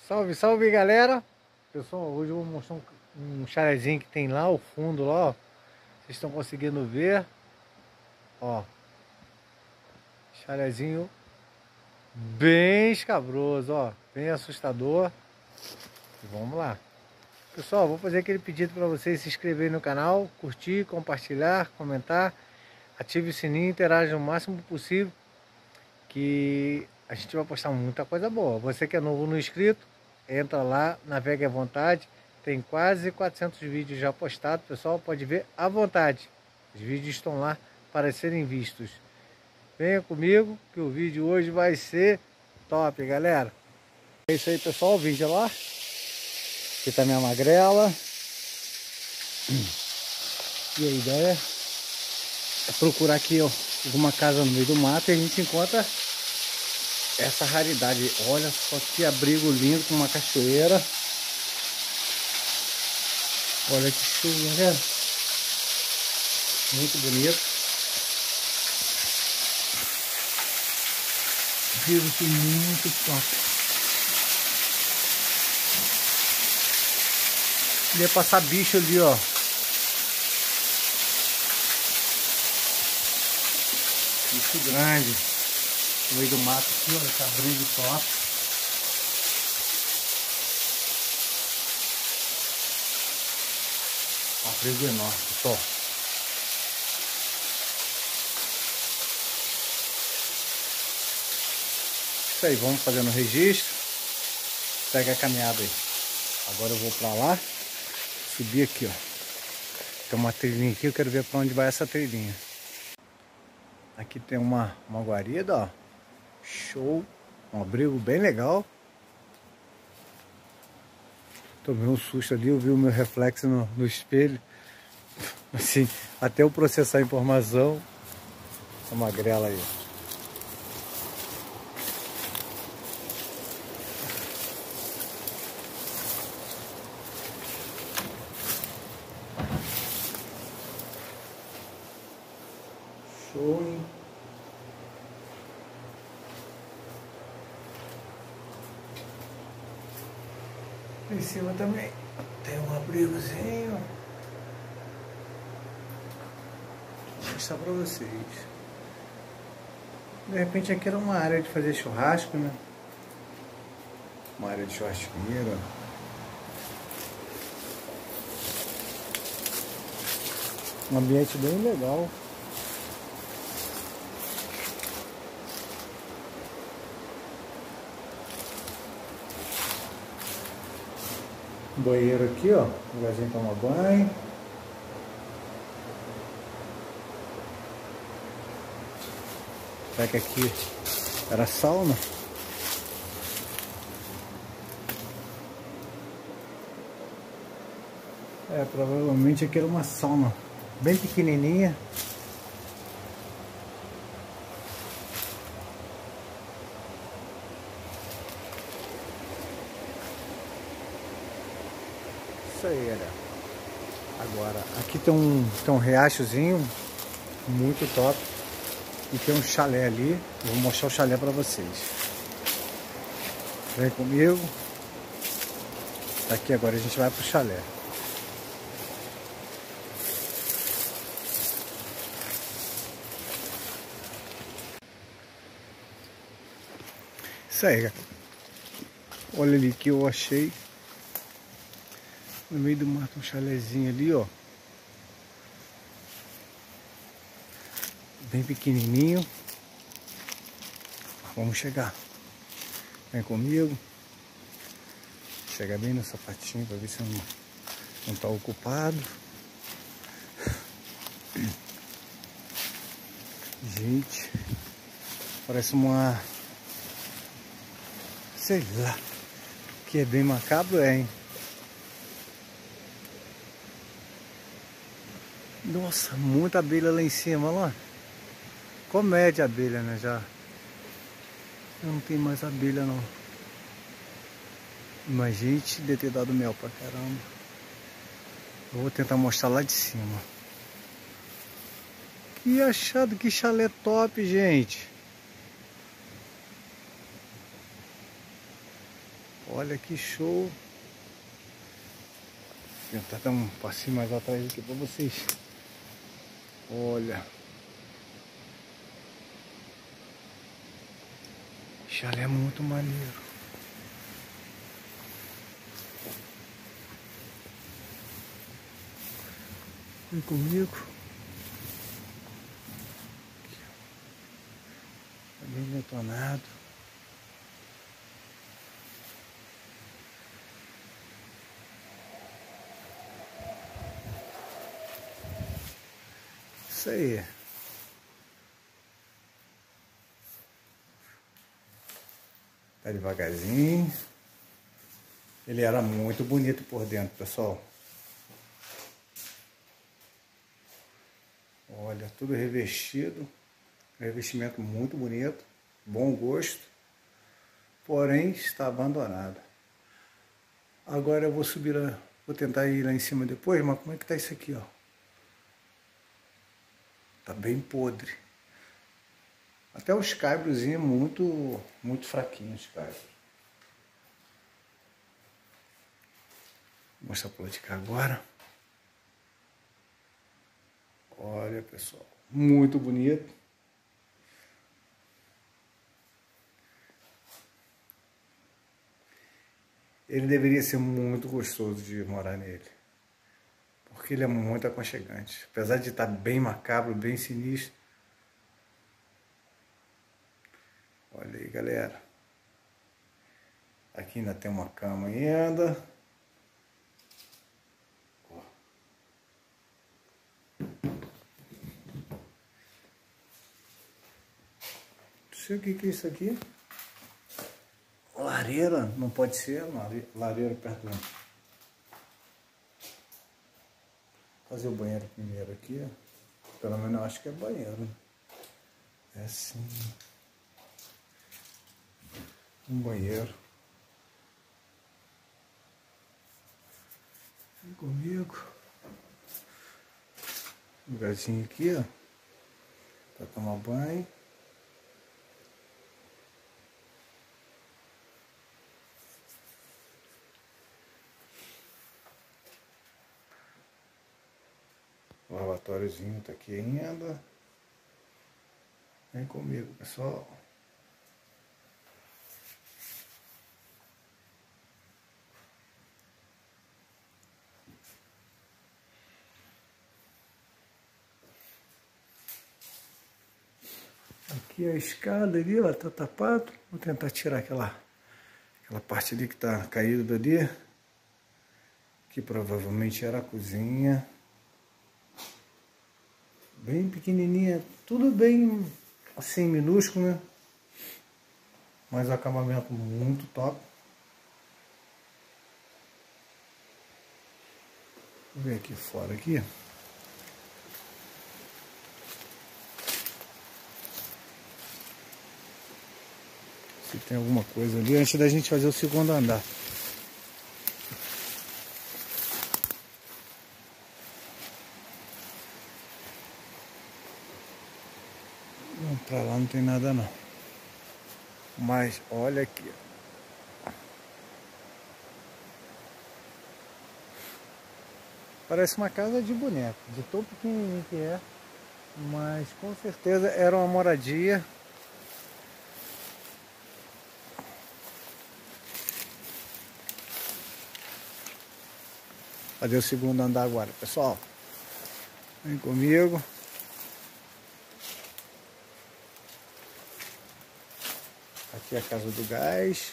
Salve, salve galera! Pessoal, hoje eu vou mostrar um chalezinho que tem lá ao fundo, lá, ó. Vocês estão conseguindo ver? Ó, chalezinho bem escabroso, ó, bem assustador. E vamos lá. Pessoal, vou fazer aquele pedido para vocês se inscreverem no canal, curtir, compartilhar, comentar, ative o sininho, interaja o máximo possível, que a gente vai postar muita coisa boa. Você que é novo no inscrito, entra lá, navegue à vontade. Tem quase 400 vídeos já postados, pessoal, pode ver à vontade. Os vídeos estão lá para serem vistos. Venha comigo que o vídeo hoje vai ser top, galera. É isso aí, pessoal, o vídeo é lá. Aqui tá minha magrela. E a ideia é procurar aqui, ó, alguma casa no meio do mato e a gente encontra essa raridade. Olha só que abrigo lindo com uma cachoeira. Olha que show, galera. Muito bonito. Vivo aqui muito top. Ia passar bicho ali, ó. Bicho grande. No meio do mato aqui, ó. Esse abrigo top. Um abrigo enorme, pessoal. Isso aí, vamos fazendo o registro. Segue a caminhada aí. Agora eu vou pra lá. Subir aqui, ó. Tem uma trilhinha aqui, eu quero ver pra onde vai essa trilhinha. Aqui tem uma guarida, ó. Show. Um abrigo bem legal. Tomei um susto ali, eu vi o meu reflexo no espelho. Assim, até eu processar a informação. A magrela aí. Show, hein? Em cima também tem um abrigozinho. Vou mostrar pra vocês. De repente aqui era uma área de fazer churrasco, né? Uma área de churrasqueira. Um ambiente bem legal. Banheiro aqui, ó, lugarzinho pra tomar banho. Será que aqui era sauna? É, provavelmente aqui era uma sauna bem pequenininha. Isso aí, galera. Agora, aqui tem um riachozinho muito top. E tem um chalé ali. Eu vou mostrar o chalé para vocês. Vem comigo. Daqui agora a gente vai pro chalé. Isso aí, galera. Olha ali que eu achei. No meio do mato, um chalézinho ali, ó. Bem pequenininho. Vamos chegar. Vem comigo. Chega bem no sapatinho para ver se não tá ocupado. Gente, parece uma... sei lá. Que é bem macabro, hein? Nossa, muita abelha lá em cima, olha lá. Comédia abelha, né, já. Não tem mais abelha, não. Mas, gente, deve ter dado mel pra caramba. Eu vou tentar mostrar lá de cima. Que achado, que chalé top, gente. Olha que show. Vou tentar dar um passinho mais atrás aqui para vocês. Olha. Chalé muito maneiro. Vem comigo. Tá bem detonado. Isso aí. Tá devagarzinho. Ele era muito bonito por dentro, pessoal. Olha, tudo revestido. Revestimento muito bonito. Bom gosto. Porém, está abandonado. Agora eu vou subir lá. Vou tentar ir lá em cima depois, mas como é que tá isso aqui, ó? Tá bem podre. Até os cabrozinhos muito fraquinhos, os cabros. Vou mostrar para lá de cá agora. Olha, pessoal, muito bonito. Ele deveria ser muito gostoso de morar nele. Porque ele é muito aconchegante. Apesar de estar bem macabro, bem sinistro. Olha aí, galera. Aqui ainda tem uma cama ainda. Não sei o que é isso aqui. Lareira? Não pode ser lareira perto do... Fazer o banheiro primeiro aqui. Pelo menos eu acho que é banheiro. É sim. Um banheiro. Vem comigo. Um lugarzinho aqui, ó. Pra tomar banho. O lavatóriozinho tá aqui ainda. Vem comigo, pessoal. Aqui a escada ali, ó, tá tapado. Vou tentar tirar aquela parte ali que tá caída dali. Que provavelmente era a cozinha. Bem pequenininha, tudo bem assim, minúsculo, né? Mas o acabamento muito top. Vou ver aqui fora aqui. Se tem alguma coisa ali antes da gente fazer o segundo andar. Não, pra lá não tem nada não. Mas olha aqui. Parece uma casa de boneco, de tão pequenininho que é. Mas com certeza era uma moradia. Fazer o segundo andar agora, pessoal. Vem comigo. Aqui é a casa do gás.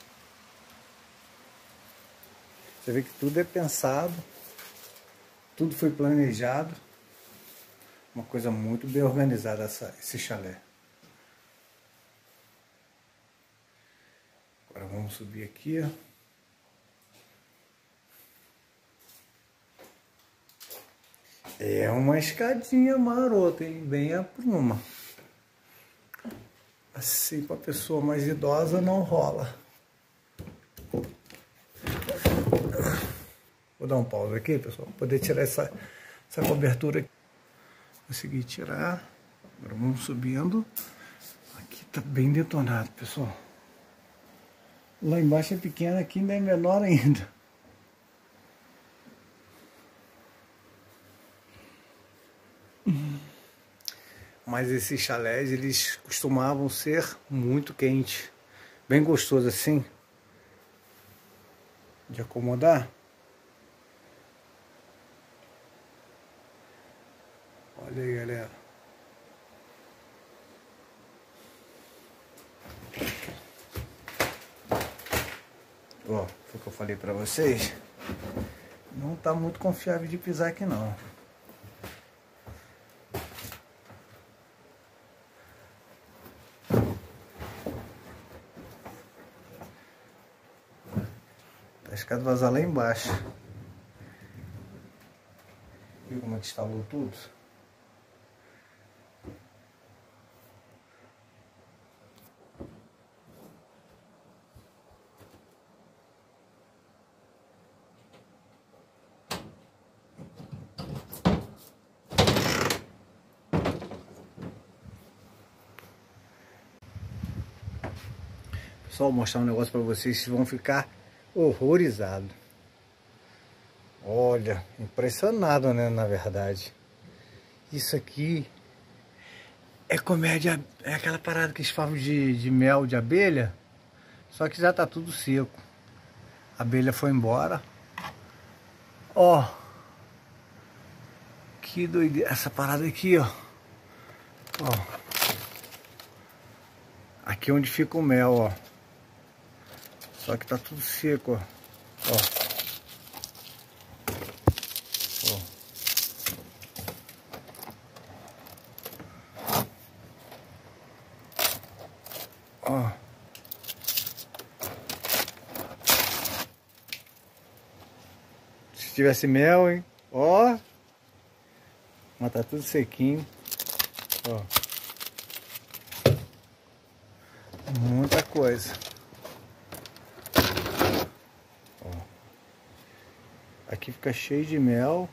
Você vê que tudo é pensado. Tudo foi planejado. Uma coisa muito bem organizada esse chalé. Agora vamos subir aqui, ó. É uma escadinha marota, hein? Bem a pluma. Assim, para pessoa mais idosa não rola. Vou dar um pause aqui, pessoal, para poder tirar essa cobertura aqui. Consegui tirar. Agora vamos subindo. Aqui tá bem detonado, pessoal. Lá embaixo é pequeno, aqui ainda é menor ainda. Mas esses chalés, eles costumavam ser muito quentes. Bem gostoso assim. De acomodar. Olha aí, galera. Ó, foi o que eu falei pra vocês. Não tá muito confiável de pisar aqui não. Tá escado vazar lá embaixo. Viu como é que instalou tudo? Pessoal, vou mostrar um negócio pra vocês, vocês vão ficar horrorizados. Olha, impressionado, né, na verdade. Isso aqui é comédia, é aquela parada que eles falam de mel de abelha, só que já tá tudo seco. A abelha foi embora. Ó, que doideira, essa parada aqui, ó. Ó. Aqui é onde fica o mel, ó. Só que tá tudo seco, ó. Ó. Ó. Se tivesse mel, hein? Ó. Mas tá tudo sequinho. Ó. Muita coisa. Ó. Aqui fica cheio de mel.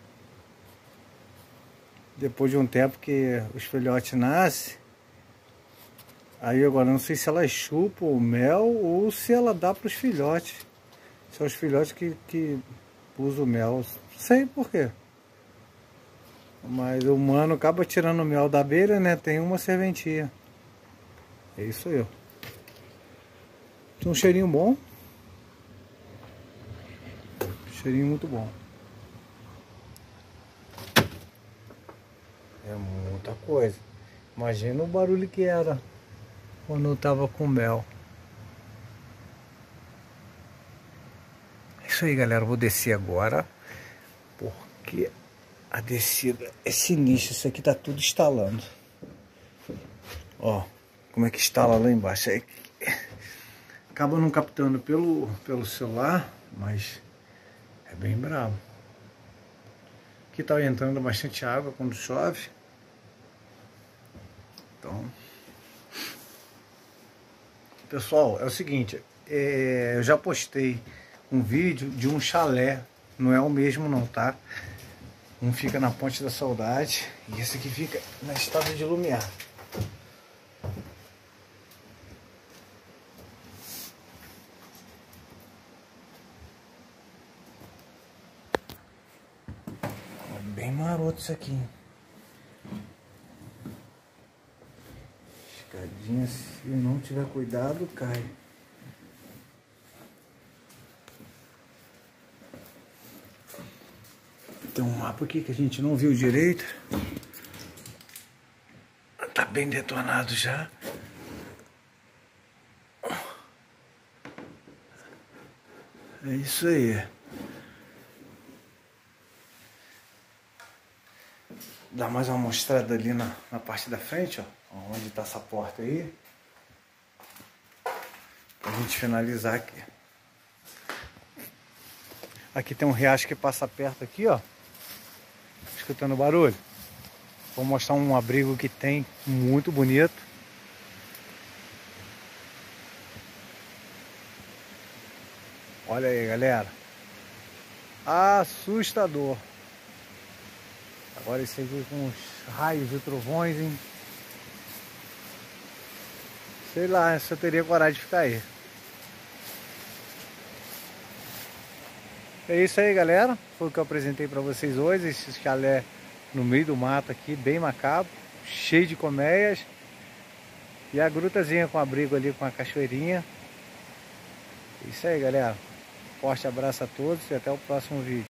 Depois de um tempo que os filhotes nascem. Aí agora não sei se ela chupa o mel ou se ela dá para os filhotes. São os filhotes que usam o mel. Não sei por quê. Mas o humano acaba tirando o mel da abelha, né? Tem uma serventia. É isso aí, ó. Tem um cheirinho bom. Cheirinho muito bom. É muita coisa. Imagina o barulho que era quando eu tava com mel. É isso aí, galera. Eu vou descer agora. Porque a descida é sinistra. Isso aqui tá tudo instalando. Ó, como é que instala lá embaixo. É, acaba não captando pelo celular, mas é bem bravo. Aqui tá entrando bastante água quando chove. Então, pessoal, é o seguinte, eu já postei um vídeo de um chalé, não é o mesmo não, tá? Um fica na Ponte da Saudade e esse aqui fica na Estrada de Lumiar. É bem maroto isso aqui. Escadinha, se não tiver cuidado, cai. Tem um mapa aqui que a gente não viu direito. Tá bem detonado já. É isso aí. Dá mais uma mostrada ali na parte da frente, ó. Onde tá essa porta aí. Pra gente finalizar aqui. Aqui tem um riacho que passa perto aqui, ó. Escutando o barulho. Vou mostrar um abrigo que tem muito bonito. Olha aí, galera. Assustador. Agora esse aqui com uns raios e trovões, hein? Sei lá se eu teria coragem de ficar aí. É isso aí, galera. Foi o que eu apresentei para vocês hoje. Esse chalé no meio do mato aqui, bem macabro, cheio de colmeias. E a grutazinha com abrigo ali, com a cachoeirinha. É isso aí, galera. Forte abraço a todos e até o próximo vídeo.